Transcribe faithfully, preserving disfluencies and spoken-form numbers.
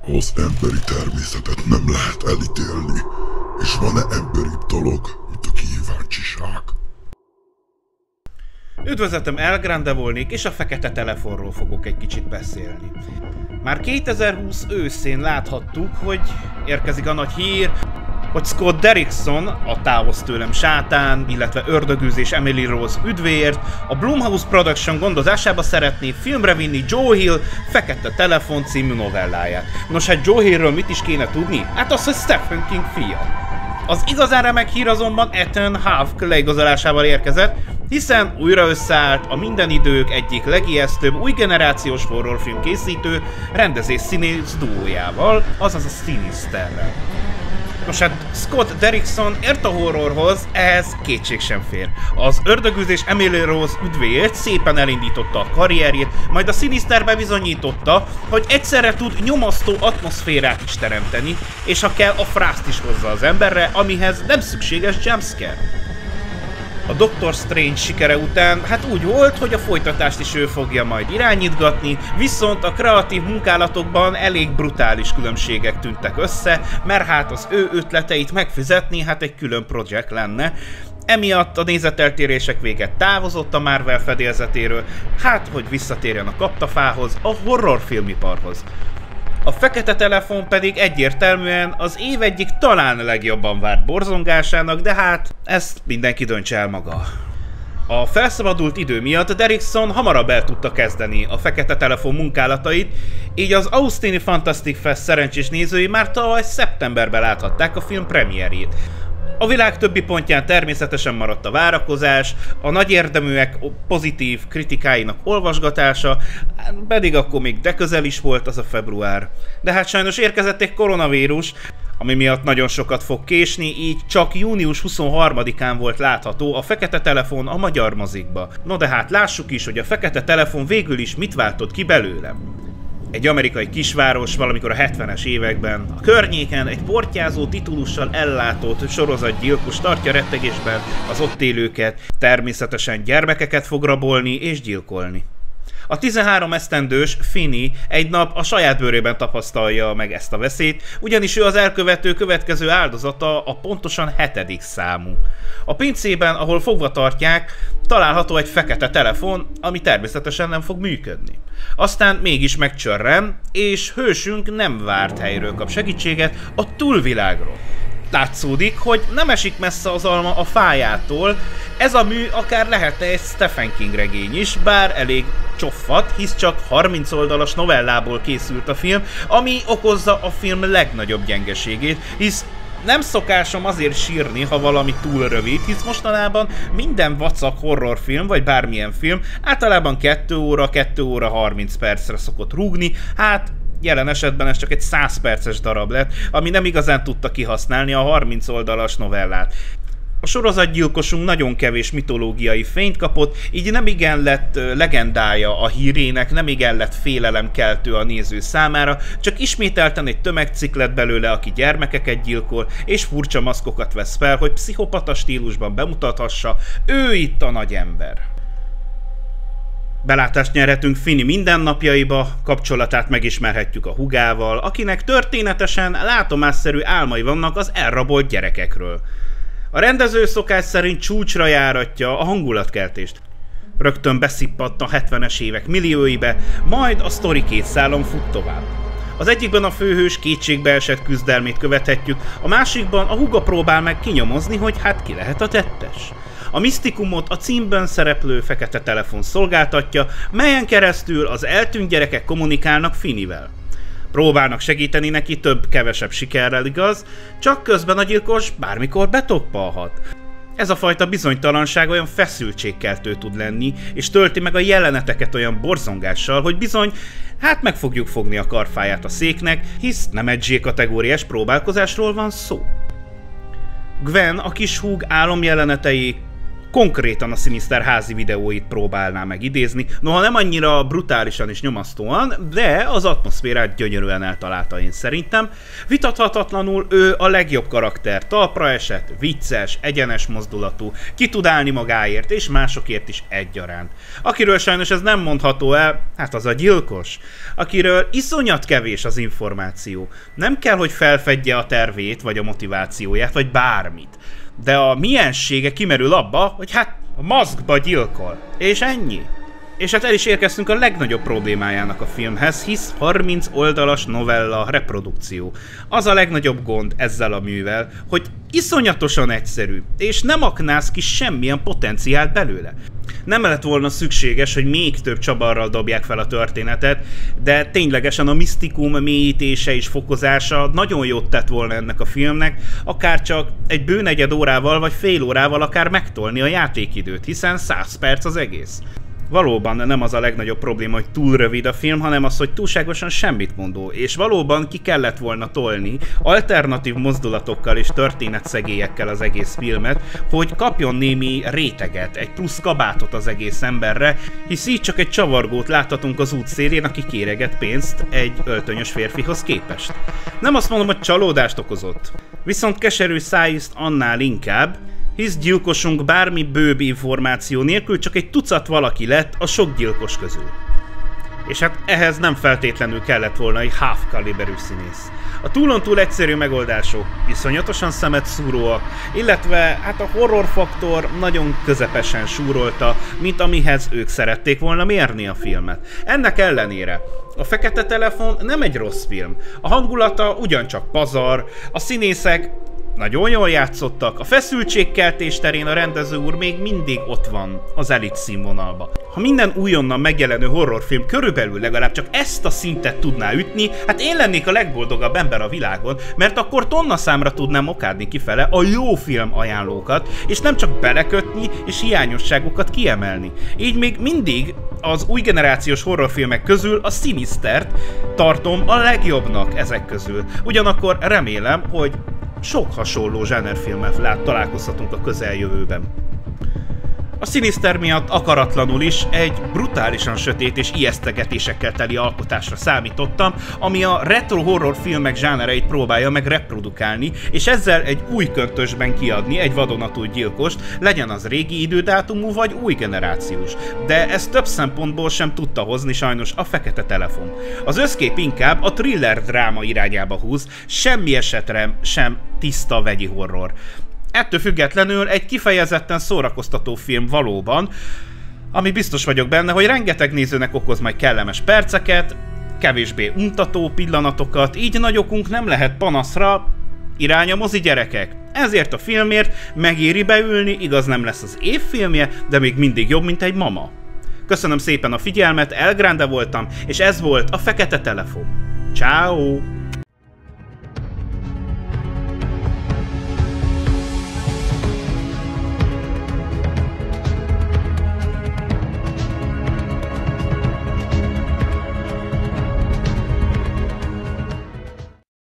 Az emberi természetet nem lehet elítélni, és van-e emberibb dolog, mint a kíváncsiság? Üdvözletem, El Grande volnék, és a fekete telefonról fogok egy kicsit beszélni. Már kétezer-húsz őszén láthattuk, hogy érkezik a nagy hír, hogy Scott Derrickson, a Távoz tőlem sátán, illetve Ördögűzés Emily Rose üdvéért a Blumhouse Production gondozásába szeretné filmre vinni Joe Hill Fekete Telefon című novelláját. Nos, hát Joe Hillről mit is kéne tudni? Hát az, hogy Stephen King fia. Az igazán remek hír azonban Ethan Hawke leigazolásával érkezett, hiszen újra összeállt a minden idők egyik legijesztőbb új generációs horrorfilm készítő rendezés színész duójával, azaz a Sinisterrel. Nos hát Scott Derrickson ért a horrorhoz, ehhez kétség sem fér. Az Ördögűzés Emily Rose üdvéért szépen elindította a karrierjét, majd a Sinisterbe bizonyította, hogy egyszerre tud nyomasztó atmoszférát is teremteni, és ha kell, a frászt is hozza az emberre, amihez nem szükséges jumpscare. A Doctor Strange sikere után hát úgy volt, hogy a folytatást is ő fogja majd irányítgatni, viszont a kreatív munkálatokban elég brutális különbségek tűntek össze, mert hát az ő ötleteit megfizetni hát egy külön projekt lenne. Emiatt a nézeteltérések véget távozott a Marvel fedélzetéről, hát hogy visszatérjen a kaptafához, a horrorfilmiparhoz. A Fekete Telefon pedig egyértelműen az év egyik talán legjobban várt borzongásának, de hát ezt mindenki döntse el maga. A felszabadult idő miatt Derrickson hamarabb el tudta kezdeni a Fekete Telefon munkálatait, így az Austini Fantastic Fest szerencsés nézői már tavaly szeptemberben láthatták a film premierjét. A világ többi pontján természetesen maradt a várakozás, a nagy érdeműek pozitív kritikáinak olvasgatása, pedig akkor még de közel is volt az a február. De hát sajnos érkezett egy koronavírus, ami miatt nagyon sokat fog késni, így csak június huszonharmadikán volt látható a Fekete Telefon a magyar mozikba. No de hát lássuk is, hogy a Fekete Telefon végül is mit váltott ki belőlem. Egy amerikai kisváros valamikor a hetvenes években, a környéken egy portyázó titulussal ellátott sorozatgyilkos tartja rettegésben az ott élőket, természetesen gyermekeket fog rabolni és gyilkolni. A tizenhárom esztendős Finney egy nap a saját bőrében tapasztalja meg ezt a veszélyt, ugyanis ő az elkövető következő áldozata, a pontosan hetedik számú. A pincében, ahol fogva tartják, található egy fekete telefon, ami természetesen nem fog működni. Aztán mégis megcsörren, és hősünk nem várt helyről kap segítséget, a túlvilágról. Látszódik, hogy nem esik messze az alma a fájától, ez a mű akár lehetne egy Stephen King regény is, bár elég csoffat, hisz csak harminc oldalas novellából készült a film, ami okozza a film legnagyobb gyengeségét, hisz nem szokásom azért sírni, ha valami túl rövid, hisz mostanában minden vacak horrorfilm, vagy bármilyen film általában kettő óra, kettő óra harminc percre szokott rúgni, hát jelen esetben ez csak egy száz perces darab lett, ami nem igazán tudta kihasználni a harminc oldalas novellát. A sorozatgyilkosunk nagyon kevés mitológiai fényt kapott, így nem igen lett legendája a hírének, nem igen lett félelemkeltő a néző számára, csak ismételten egy tömegcikk lett belőle, aki gyermekeket gyilkol, és furcsa maszkokat vesz fel, hogy pszichopata stílusban bemutathassa, ő itt a nagy ember. Belátást nyerhetünk Finney mindennapjaiba, kapcsolatát megismerhetjük a hugával, akinek történetesen látomásszerű álmai vannak az elrabolt gyerekekről. A rendező szokás szerint csúcsra járatja a hangulatkeltést. Rögtön beszippadt a hetvenes évek millióibe, majd a sztori két szálon fut tovább. Az egyikben a főhős kétségbeesett küzdelmét követhetjük, a másikban a húga próbál meg kinyomozni, hogy hát ki lehet a tettes. A misztikumot a címben szereplő Fekete Telefon szolgáltatja, melyen keresztül az eltűnt gyerekek kommunikálnak Finneyvel. Próbálnak segíteni neki több-kevesebb sikerrel, igaz, csak közben a gyilkos bármikor betoppalhat. Ez a fajta bizonytalanság olyan feszültségkeltő tud lenni, és tölti meg a jeleneteket olyan borzongással, hogy bizony, hát meg fogjuk fogni a karfáját a széknek, hisz nem egy zsé-kategóriás próbálkozásról van szó. Gwen, a kis húg álomjelenetei konkrétan a Sinister házi videóit próbálná megidézni, noha nem annyira brutálisan és nyomasztóan, de az atmoszférát gyönyörűen eltalálta én szerintem. Vitathatatlanul ő a legjobb karakter, talpra esett, vicces, egyenes mozdulatú, ki tud állni magáért és másokért is egyaránt. Akiről sajnos ez nem mondható el, hát az a gyilkos, akiről iszonyat kevés az információ. Nem kell, hogy felfedje a tervét, vagy a motivációját, vagy bármit. De a miensége kimerül abba, hogy hát a maszkba gyilkol. És ennyi. És hát el is érkeztünk a legnagyobb problémájának a filmhez, hisz harminc oldalas novella reprodukció. Az a legnagyobb gond ezzel a művel, hogy iszonyatosan egyszerű, és nem aknáz ki semmilyen potenciált belőle. Nem lett volna szükséges, hogy még több csavarral dobják fel a történetet, de ténylegesen a misztikum mélyítése és fokozása nagyon jót tett volna ennek a filmnek, akár csak egy bő negyed órával vagy fél órával akár megtolni a játékidőt, hiszen száz perc az egész. Valóban nem az a legnagyobb probléma, hogy túl rövid a film, hanem az, hogy túlságosan semmit mondó, és valóban ki kellett volna tolni alternatív mozdulatokkal és történetszegélyekkel az egész filmet, hogy kapjon némi réteget, egy plusz kabátot az egész emberre, hisz így csak egy csavargót láthatunk az útszélén, aki kéreget pénzt egy öltönyös férfihoz képest. Nem azt mondom, hogy csalódást okozott, viszont keserű szájízt annál inkább, hisz gyilkosunk bármi bőbb információ nélkül csak egy tucat valaki lett a sok gyilkos közül. És hát ehhez nem feltétlenül kellett volna egy half kaliberű színész. A túlontúl egyszerű megoldások iszonyatosan szemet szúróak, illetve hát a horror faktor nagyon közepesen súrolta, mint amihez ők szerették volna mérni a filmet. Ennek ellenére a Fekete Telefon nem egy rossz film. A hangulata ugyancsak pazar, a színészek nagyon jól játszottak, a feszültségkeltés terén a rendező úr még mindig ott van az elit színvonalba. Ha minden újonnan megjelenő horrorfilm körülbelül legalább csak ezt a szintet tudná ütni, hát én lennék a legboldogabb ember a világon, mert akkor tonna számra tudnám okádni kifele a jó film ajánlókat, és nem csak belekötni és hiányosságokat kiemelni. Így még mindig az új generációs horrorfilmek közül a Sinistert tartom a legjobbnak ezek közül. Ugyanakkor remélem, hogy sok hasonló zsánerfilmmel lát találkozhatunk a közeljövőben. A Sinister miatt akaratlanul is egy brutálisan sötét és ijesztegetésekkel teli alkotásra számítottam, ami a retro horror filmek zsánereit próbálja meg reprodukálni, és ezzel egy új köntösben kiadni egy vadonatúj gyilkost, legyen az régi idődátumú vagy új generációs. De ezt több szempontból sem tudta hozni sajnos a Fekete Telefon. Az összkép inkább a thriller dráma irányába húz, semmi esetre sem tiszta vegyi horror. Ettől függetlenül egy kifejezetten szórakoztató film valóban, ami biztos vagyok benne, hogy rengeteg nézőnek okoz majd kellemes perceket, kevésbé untató pillanatokat, így nagy okunk nem lehet panaszra, irány a mozi gyerekek. Ezért a filmért megéri beülni, igaz nem lesz az év filmje, de még mindig jobb, mint egy mama. Köszönöm szépen a figyelmet, El Grande voltam, és ez volt a Fekete Telefon. Ciao.